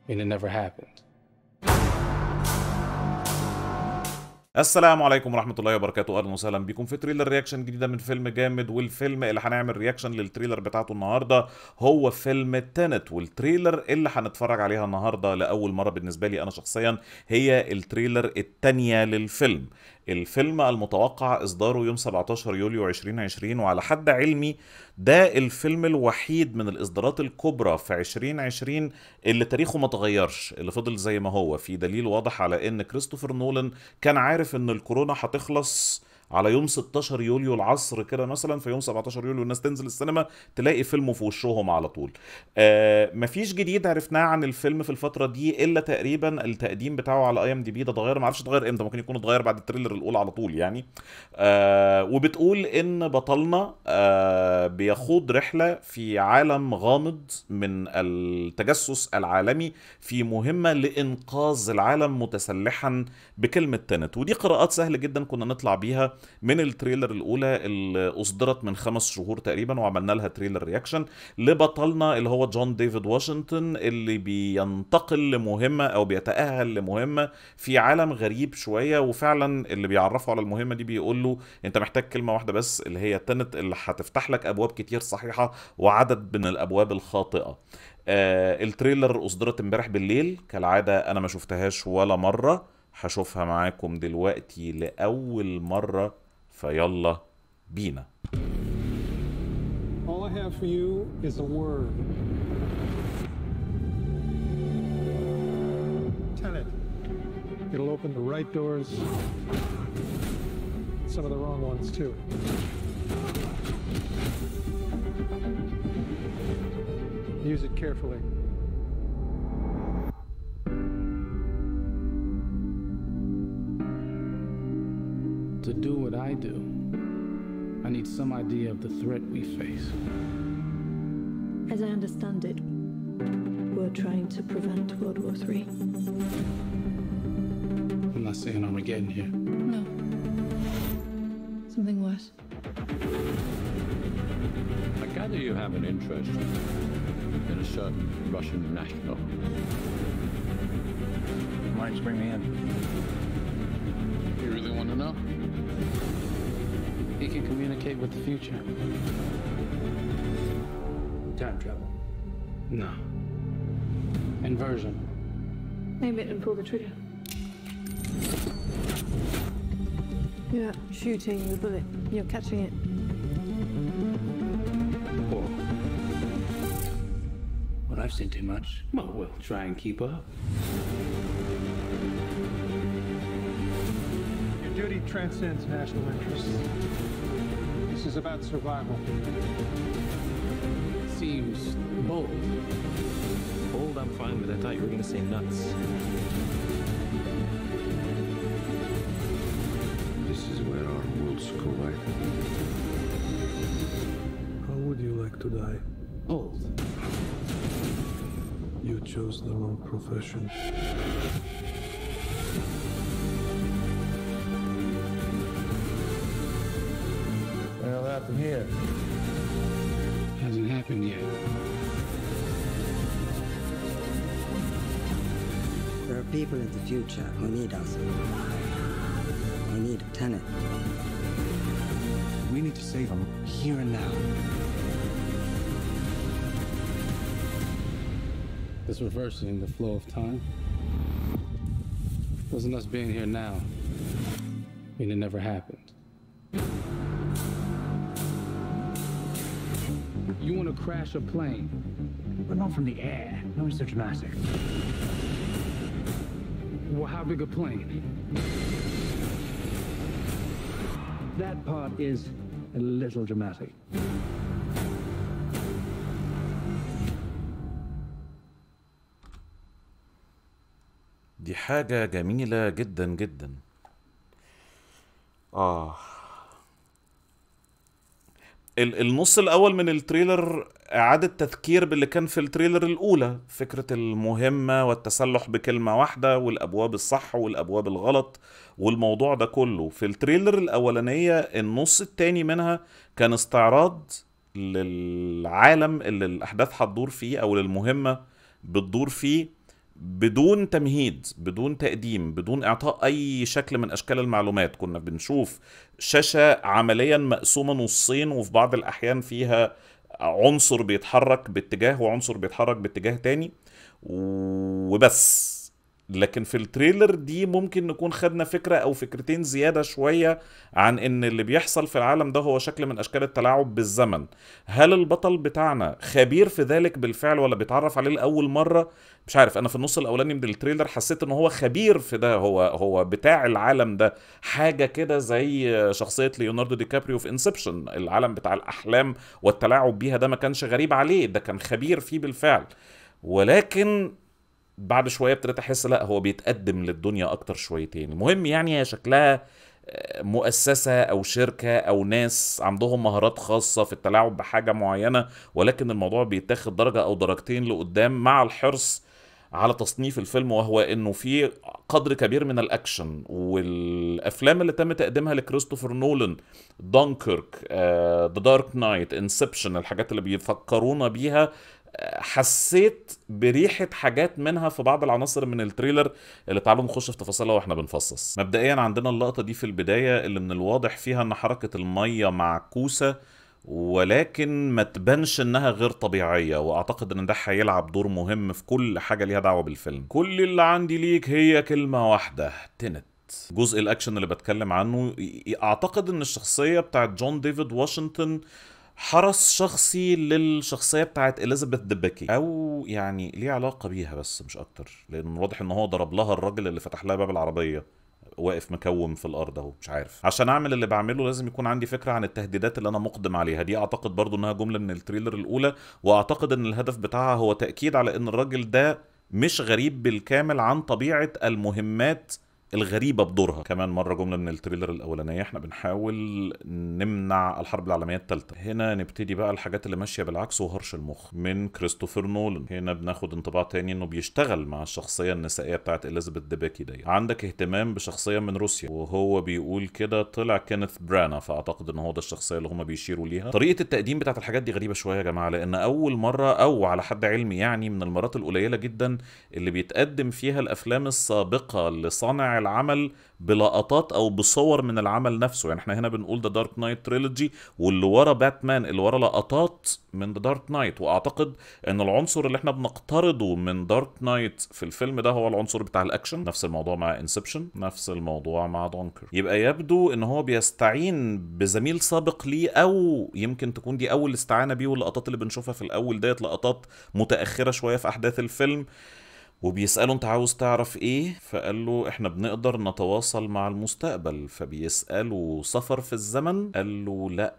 and it never happened. السلام عليكم ورحمة الله وبركاته. أهلا وسهلا بكم في تريلر رياكشن جديدة من فيلم جامد. والفيلم اللي هنعمل رياكشن للتريلر بتاعته النهاردة هو فيلم تينت. والتريلر اللي هنتفرج عليها النهاردة لأول مرة بالنسبة لي أنا شخصيا هي التريلر التانية للفيلم. الفيلم المتوقع إصداره يوم 17 يوليو 2020، وعلى حد علمي ده الفيلم الوحيد من الإصدارات الكبرى في 2020 اللي تاريخه ما تغيرش، اللي فضل زي ما هو. في دليل واضح على إن كريستوفر نولان كان عارف إن الكورونا هتخلص على يوم 16 يوليو العصر كده مثلا، في يوم 17 يوليو الناس تنزل السينما تلاقي فيلمه في وشهم على طول. مفيش جديد عرفناه عن الفيلم في الفترة دي الا تقريبا التقديم بتاعه على اي ام دي بي. ده اتغير، معرفش اتغير امتى، ممكن يكون اتغير بعد التريلر الاولى على طول يعني. وبتقول ان بطلنا بيخوض رحلة في عالم غامض من التجسس العالمي في مهمة لإنقاذ العالم متسلحا بكلمة تنت. ودي قراءات سهلة جدا كنا نطلع بيها من التريلر الأولى اللي أصدرت من 5 شهور تقريبا، وعملنا لها تريلر رياكشن لبطلنا اللي هو جون ديفيد واشنطن، اللي بينتقل لمهمة أو بيتأهل لمهمة في عالم غريب شوية. وفعلا اللي بيعرفه على المهمة دي بيقول له أنت محتاج كلمة واحدة بس اللي هي تنت، اللي هتفتح لك أبواب كتير صحيحة وعدد من الأبواب الخاطئة. التريلر أصدرت امبارح بالليل كالعادة، أنا ما شفتهاش ولا مرة، هشوفها معاكم دلوقتي لأول مرة، فيلا بينا. All I have for you is a word. Tenet. It'll open the right doors, some of the wrong ones too. Use it carefully. To do what I do, I need some idea of the threat we face. As I understand it, we're trying to prevent World War III. I'm not saying Armageddon here. No. Something worse. I gather you have an interest in a certain Russian national. Why don't you bring me in? You really want to know? He can communicate with the future. Time travel. No. Inversion. Aim it and pull the trigger. You're not shooting the bullet, you're catching it. Whoa. Well, I've seen too much. Well, we'll try and keep up. Your duty transcends national interests. This is about survival. Seems bold. Bold, I'm fine with. I thought you were gonna say nuts. This is where our worlds collide. How would you like to die? Old. You chose the wrong profession. Well, what happened here? Hasn't happened yet. There are people in the future who need us. We need a Tenet. We need to save them here and now. It's reversing the flow of time. Doesn't us being here now mean it never happened? You want to crash a plane? But not from the air. No, it's so dramatic. Well, how big a plane? That part is a little dramatic. دي حاجة جميلة جدا جدا. النص الأول من التريلر إعادة تذكير باللي كان في التريلر الأولى، فكرة المهمة والتسلح بكلمة واحدة والأبواب الصح والأبواب الغلط والموضوع ده كله. في التريلر الأولانية النص التاني منها كان استعراض للعالم اللي الأحداث هتدور فيه أو للمهمة بتدور فيه بدون تمهيد، بدون تقديم، بدون اعطاء اي شكل من اشكال المعلومات. كنا بنشوف شاشة عمليا مقسومة نصين، وفي بعض الاحيان فيها عنصر بيتحرك باتجاه وعنصر بيتحرك باتجاه تاني وبس. لكن في التريلر دي ممكن نكون خدنا فكرة او فكرتين زيادة شوية عن ان اللي بيحصل في العالم ده هو شكل من اشكال التلاعب بالزمن. هل البطل بتاعنا خبير في ذلك بالفعل ولا بيتعرف عليه لأول مرة؟ مش عارف. انا في النص الاولاني من التريلر حسيت ان هو خبير في ده، هو بتاع العالم ده، حاجة كده زي شخصية ليوناردو دي كابريو في انسبشن. العالم بتاع الاحلام والتلاعب بيها ده ما كانش غريب عليه، ده كان خبير فيه بالفعل. ولكن بعد شوية ابتديت احس لا، هو بيتقدم للدنيا اكتر شويتين. المهم يعني هي شكلها مؤسسة او شركة او ناس عندهم مهارات خاصة في التلاعب بحاجة معينة، ولكن الموضوع بيتاخد درجة او درجتين لقدام مع الحرص على تصنيف الفيلم، وهو انه في قدر كبير من الاكشن. والافلام اللي تم تقديمها لكريستوفر نولان، دونكيرك، ذا دارك نايت، انسبشن، الحاجات اللي بيفكرونا بيها، حسيت بريحة حاجات منها في بعض العناصر من التريلر اللي تعالوا نخش في تفاصيلها واحنا بنفصص. مبدئيا عندنا اللقطة دي في البداية اللي من الواضح فيها ان حركة المية معكوسة، ولكن ما تبانش انها غير طبيعية، واعتقد ان ده هيلعب دور مهم في كل حاجة ليها دعوة بالفيلم. كل اللي عندي ليك هي كلمة واحدة: تنت. جزء الاكشن اللي بتكلم عنه، اعتقد ان الشخصية بتاعت جون ديفيد واشنطن حرس شخصي للشخصية بتاعت إليزابيث ديبيكي، أو يعني ليه علاقة بيها بس مش أكتر، لأن واضح إن هو ضرب لها الراجل اللي فتح لها باب العربية واقف مكوم في الأرض أهو. مش عارف، عشان أعمل اللي بعمله لازم يكون عندي فكرة عن التهديدات اللي أنا مقدم عليها. دي أعتقد برضو إنها جملة من التريلر الأولى، وأعتقد إن الهدف بتاعها هو تأكيد على إن الراجل ده مش غريب بالكامل عن طبيعة المهمات الغريبة بدورها. كمان مرة جملة من التريلر الأولانية: احنا بنحاول نمنع الحرب العالمية الثالثة. هنا نبتدي بقى الحاجات اللي ماشية بالعكس وهرش المخ من كريستوفر نولان. هنا بناخد انطباع تاني انه بيشتغل مع الشخصية النسائية بتاعت إليزابيث ديبيكي دي. عندك اهتمام بشخصية من روسيا، وهو بيقول كده طلع كينيث برانا، فأعتقد ان هو ده الشخصية اللي هما بيشيروا ليها. طريقة التقديم بتاعت الحاجات دي غريبة شوية يا جماعة، لأن أول مرة، أو على حد علمي يعني من المرات القليلة جدا اللي بيتقدم فيها الأفلام السابقة لصانع العمل بلقطات او بصور من العمل نفسه. يعني احنا هنا بنقول ذا دارك نايت تريلوجي، واللي ورا باتمان اللي ورا لقطات من ذا دارك نايت. واعتقد ان العنصر اللي احنا بنقترضه من دارك نايت في الفيلم ده هو العنصر بتاع الاكشن. نفس الموضوع مع انسبشن، نفس الموضوع مع دونكر. يبقى يبدو ان هو بيستعين بزميل سابق ليه، او يمكن تكون دي اول استعانة بيه، واللقطات اللي بنشوفها في الاول ديت لقطات متأخرة شوية في احداث الفيلم. وبيسأله انت عاوز تعرف ايه؟ فقال له احنا بنقدر نتواصل مع المستقبل. فبيسأله سفر في الزمن؟ قال له لا،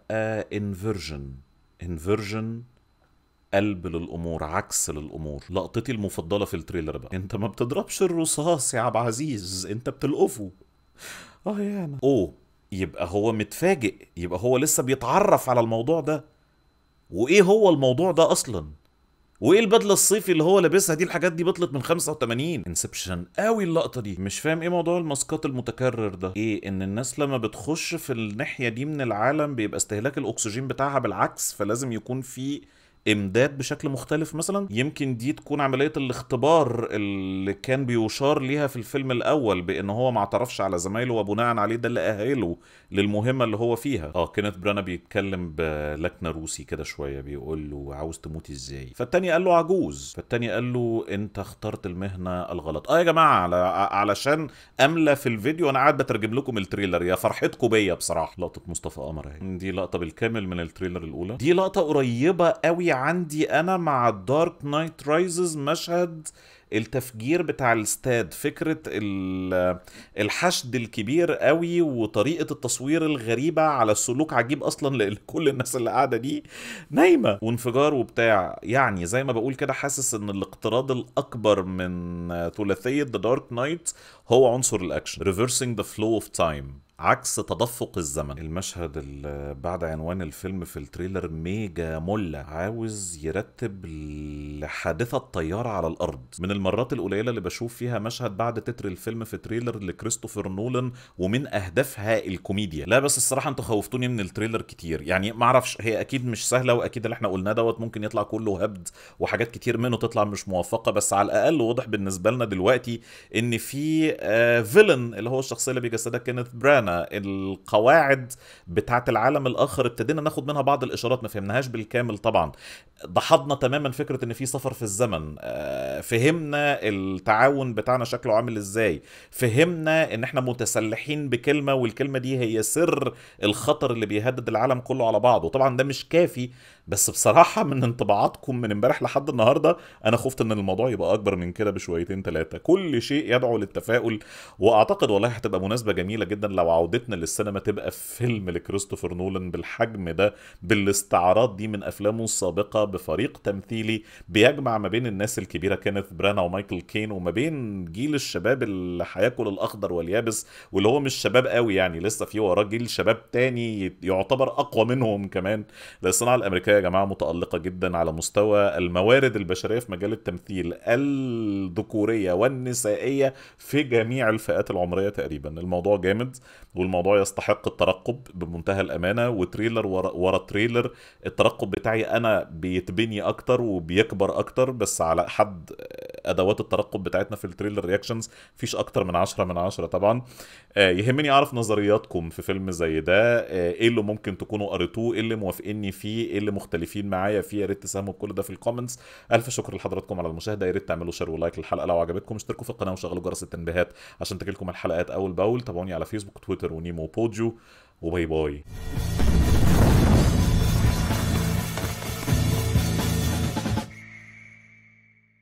انفيرجن، قلب للامور، عكس للامور. لقطتي المفضلة في التريلر بقى: انت ما بتضربش الرصاص يا عبد العزيز، انت بتلقفه. يانا يبقى هو متفاجئ، يبقى هو لسه بيتعرف على الموضوع ده. وايه هو الموضوع ده اصلا؟ وايه البدله الصيفي اللي هو لابسها دي؟ الحاجات دي بطلت من 85. انسبشن قوي اللقطه دي. مش فاهم ايه موضوع الماسكات المتكرر ده. ايه ان الناس لما بتخش في الناحيه دي من العالم بيبقى استهلاك الاكسجين بتاعها بالعكس، فلازم يكون في امداد بشكل مختلف مثلا. يمكن دي تكون عمليه الاختبار اللي كان بيشار ليها في الفيلم الاول، بان هو ما اعترفش على زمايله، وبناء عليه ده اللي اهله للمهمه اللي هو فيها. كينيث برانا بيتكلم بلكنه روسي كده شويه، بيقول له عاوز تموتي ازاي؟ فالتاني قال له عجوز. فالتاني قال له انت اخترت المهنه الغلط. يا جماعه علشان املى في الفيديو انا قاعد بترجم لكم التريلر، يا فرحتكم بيا بصراحه. لقطه مصطفى قمر اهي، دي لقطه بالكامل من التريلر الاولى. دي لقطه قريبه قوي عندي انا مع دارك نايت رايزز، مشهد التفجير بتاع الاستاد. فكرة الحشد الكبير قوي، وطريقة التصوير الغريبة على السلوك عجيب اصلا، لان كل الناس اللي قاعدة دي نايمة، وانفجار وبتاع. يعني زي ما بقول كده، حاسس ان الاقتراض الاكبر من ثلاثية The Dark Knight هو عنصر الاكشن. Reversing the flow of time. عكس تدفق الزمن. المشهد اللي بعد عنوان الفيلم في التريلر ميجا مولع، عاوز يرتب لحادثة طيارة على الأرض. من المرات القليلة اللي بشوف فيها مشهد بعد تتر الفيلم في تريلر لكريستوفر نولان ومن أهدافها الكوميديا. لا بس الصراحة انتوا خوفتوني من التريلر كتير، يعني معرفش، هي أكيد مش سهلة، وأكيد اللي احنا قلناه دوت ممكن يطلع كله هبد وحاجات كتير منه تطلع مش موفقة، بس على الأقل واضح بالنسبة لنا دلوقتي إن في فيلن اللي هو الشخصية اللي بيجسدها كينيث برانا. القواعد بتاعة العالم الآخر ابتدينا ناخد منها بعض الإشارات، ما فهمناهاش بالكامل طبعا. ضحضنا تماما فكرة ان في سفر في الزمن، فهمنا التعاون بتاعنا شكله عامل ازاي، فهمنا ان احنا متسلحين بكلمة والكلمة دي هي سر الخطر اللي بيهدد العالم كله على بعضه. طبعا ده مش كافي، بس بصراحة من انطباعاتكم من امبارح لحد النهاردة انا خفت ان الموضوع يبقى اكبر من كده بشويتين ثلاثة. كل شيء يدعو للتفاؤل، واعتقد والله هتبقى مناسبة جميلة جدا لو عودتنا للسينما تبقى فيلم لكريستوفر نولان بالحجم ده، بالاستعارات دي من افلامه السابقة، بفريق تمثيلي بيجمع ما بين الناس الكبيرة كينيث برانا ومايكل كين وما بين جيل الشباب اللي هياكل الاخضر واليابس، واللي هو مش شباب قوي يعني، لسه في وراه جيل شباب تاني يعتبر اقوى منهم كمان. الصناعة الامريكية يا جماعة متألقة جدا على مستوى الموارد البشرية في مجال التمثيل الذكورية والنسائية في جميع الفئات العمرية تقريبا. الموضوع جامد والموضوع يستحق الترقب بمنتهى الامانة، وتريلر ورا تريلر الترقب بتاعي انا بيتبني اكتر وبيكبر اكتر، بس على حد ادوات الترقب بتاعتنا في التريلر رياكشنز فيش اكتر من 10 من 10 طبعا. يهمني اعرف نظرياتكم في فيلم زي ده، ايه اللي ممكن تكونوا قريتوه، ايه اللي موافقيني فيه، ايه اللي مختلفين معايا فيه، يا ريت تساهموا بكل ده في الكومنتس. الف شكر لحضراتكم على المشاهده، يا ريت تعملوا شير ولايك للحلقه لو عجبتكم، اشتركوا في القناه وشغلوا جرس التنبيهات عشان تجيلكم الحلقات اول باول. تابعوني على فيسبوك تويتر ونيمو وبوديو، وباي باي.